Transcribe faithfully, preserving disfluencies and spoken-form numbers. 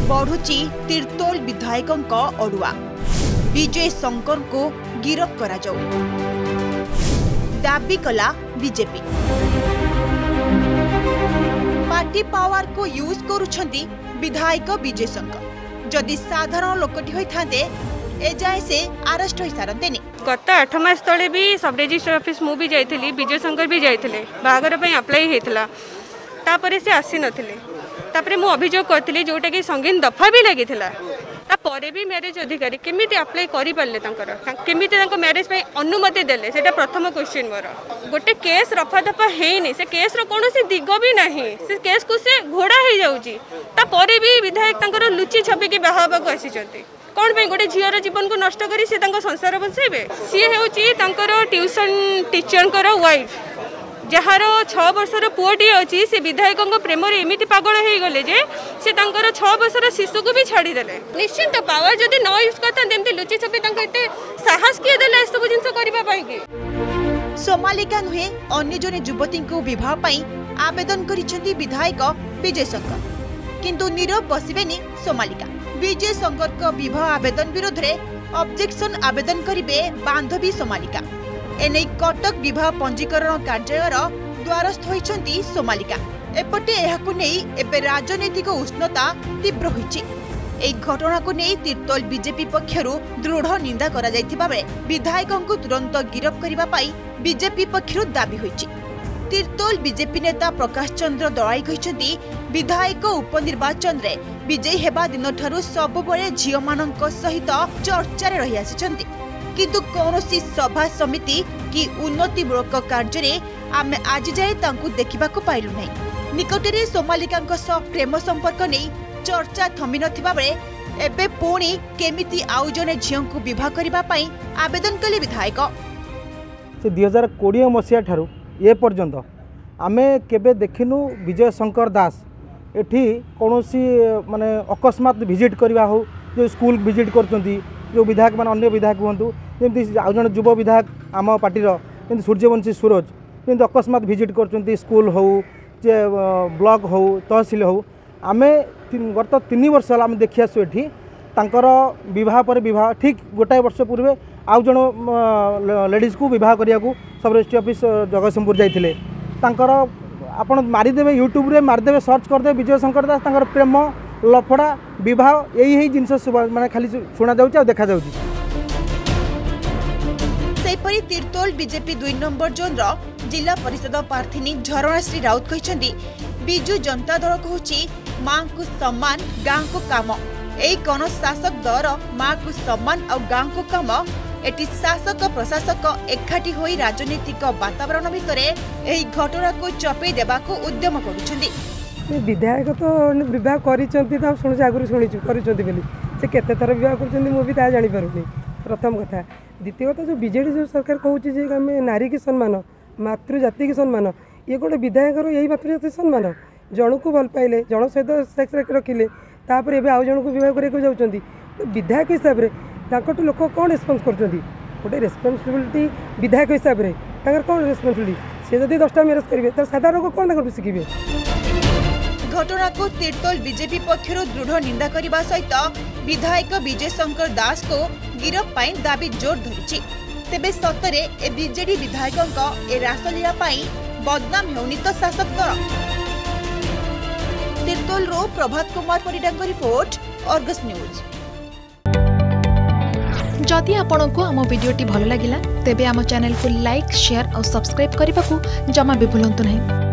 बढ़ुची तीर्तोल विधायकों अड़ुआ विजय शंकर को गिरफ्त करा जाऊ दाबी कला बीजेपी। पार्टी पावर को यूज करुछंती विधायक विजय शंकर जदि साधारण लोकटी होइथांते एजाए से अरेस्ट होई सारंतेनी। गत आठ मास तले भी सब रजिस्टर ऑफिस मु भी जाइथिली विजय शंकर भी जाइथिले बाहागर पई अप्लाई हेतला तापरे से आसी नथिले तापरे मु अभियोग करथिली जोटा कि संगीन दफा भी लागिथिला तापरे भी मैरिज अधिकारी केमिति अप्लाई करि पारले तंकर केमिति तंको मैरिज पई अनुमति देले सेटा प्रथम क्वेश्चन मोर। गोटे केस रफा दफा हेनी से केस रो कोनोसी दिग भी नाही से केस को से घोड़ा हे जाउची तापरे भी विधायक तंकर लुची छपी के बाहाबा को आसीचंती कौन पे गोटे झीर जीवन को नष्ट करी से संसार बसैबे। सी हूँ ट्यूशन टीचर वाइफ जार छह वर्षर पुओटी अच्छी से विधायक प्रेम एमती पागल हो गले जे से छह वर्षर शिशु को भी छाड़ीदे। निश्चिंत पावर जदि न यूज करते लुचि छपी साहस किए देले सब जिन करने। सोमालिका नुहे अन्य जने युवती को विवाह आवेदन करिसेंती विधायक विजय शंकर किंतु नीरव बसिबेनी सोमालिका। विजय शंकर को विवाह आवेदन विरोध में ऑब्जेक्शन आवेदन करिबे बांधवी सोमालिका। एने कटक विवाह पंजीकरण कार्यालय द्वारस्थ होइछंती सोमालिका। एपटे एहाकु नेई एबे राजनीतिक उष्णता तीव्र होइछि। एई घटना को नेई तीर्तोल बीजेपी पक्षरु दृढ़ निंदा करा जायतिबा बेले विधायकों को तुरंत गिरफ्त करिबा पाई बीजेपी पक्षरु दाबी होइछि। तीर्तोल बीजेपी नेता प्रकाश चंद्र दलाई कहते विधायक उपनिर्वाचन रे विजयी हेबा दिन ठारू सबुबले झियो मानक सहित चर्चा रही आसिछंती किंतु कौनसी सभा समिति कि उन्नतिमूलक कार्य आम आज जाए तांकु देखिबा को पाइलु नै। निकटरे सोमालिका प्रेम संपर्क नहीं चर्चा थमी नथिबा बेले एबे पुणी केमिति आउ जने झियो को विवाह करबा पई आवेदन कले विधायक। से दुई हजार कोड़े मसीहा ठारू ये पर्यंत आमे केबे देखिनु विजय शंकर दास एठी कौनसी माने अकस्मात विजिट करवा हो जो स्कूल विजिट करचंती जो विधायक मान अन्य विधायक हुंतु जेमती आउ जन युव विधायक आम पार्टी जेमती सूर्यवंशी सूरज जेमती अकस्मात विजिट करचंती स्कूल हो जे ब्लॉक हो तहसील हो आमे गत तीन वर्ष आम देखि आसु एठी तांकर विवाह पर विवाह ठीक गोटाए वर्ष पूर्वे आउ जन लेडीज को विवाह करिया को सब रजिस्ट्री ऑफिस जगतसिंहपुर जाइथिले तांकर आपण मारिदेवे यूट्यूब रे मारिदेवे सर्च करदे विजय शंकर दास तांकर प्रेम लफड़ा विवाह यही यही जिनस माने खाली सुना जाउची आ देखा जाउची। सेपरी तीर्तोल बीजेपी दुई नंबर जोन रो जिला परिषद प्रार्थी झरणा श्री राउत कहते बिजु जनता दल कहूची मां को सम्मान गां को काम एई कोन शासक दल मां को सम्मान और गां को काम एटी शासक प्रशासक एकाठी होई राजनीतिक वातावरण भितर एही घटना को चपे देबा को उद्यम करुछंती। विधायक तो विवाह करिसंती त सुनु आगु सुनिछु करिसंती बेली से केते थर विवाह करछंती मु भी ता जानि पारुनी प्रथम कथा। द्वितीय कथा जो बीजेडी जो सरकार कहूची जे हमें नारी की सम्मान मातृ जाति की सम्मान ये गोटे विधायक यही मातृ जाति सम्मान जन को भल पाइले जन सहित सेक्स रखिले तापर एबे आउ जन को विवाह करके जाउचंती विधायक हिसाब रे ताकटू लोक कौन रेस्पन्स करछंती गोटे रेस्पन्सिबिलिटी विधायक हिसाब रे ताकर कौन रेस्पन्सिबिलिटी से जदि दसटा मैरेज करिवे त साधारण लोक कौन ताकटू शिखिबे। घटना को तीर्तोल बीजेपी पक्षरु दृढ़ निंदा करने सहित विधायक विजय शंकर दास को गिरफ्त पाई दाबी जोर धरिछि। तेबे सतरे ए बीजेडी विधायकों ए रासलीला पाई बदनाम हेउनी तो शासक दल। तीर्तोल रो प्रभात कुमार परिडांग रिपोर्ट अर्गस न्यूज। जदि आपंक आम भिडी भल लगा तेब आम चैनल को लाइक शेयर और सब्सक्राइब करने को जमा भी भूलु नहीं।